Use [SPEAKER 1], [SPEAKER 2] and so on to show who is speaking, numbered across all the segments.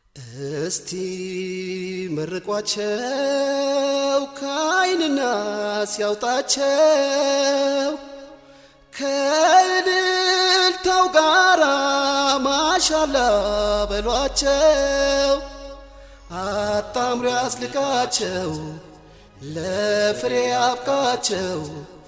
[SPEAKER 1] እስቲ መርቋቸው ካይንና ሲያውጣቸው ከድልታው ጋራ ማሻአላ በሏቸው አጣምሮ ያስልቃቸው ለፍሬ ያብቃቸው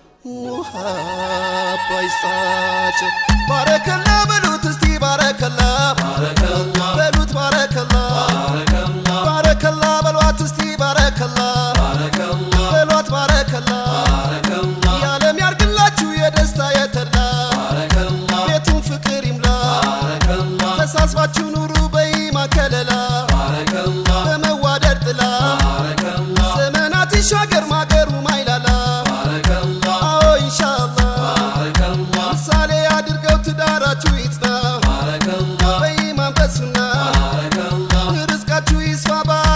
[SPEAKER 1] ሙሃባ ይስጣቸው ባረከላ በሉት እስቲ ባረከላ በሉት ባረከላ ባረከላ በሏት እስቲ ባረከላ በሏት ባረከላ ያለም ያርግላችሁ የደስታ የተላ ቤቱን ፍቅር ይምላ ተሳስባችሁ ኑሩ በኢማን ከለላ በመዋደድ ጥላ ዘመናት ይሻገር ማገሩ ማይላላ አዎ ኢንሻአላህ ምሳሌ አድርገው ትዳራችሁ ይጽና በኢማን በሱና ርዝቃችሁ ይስፋ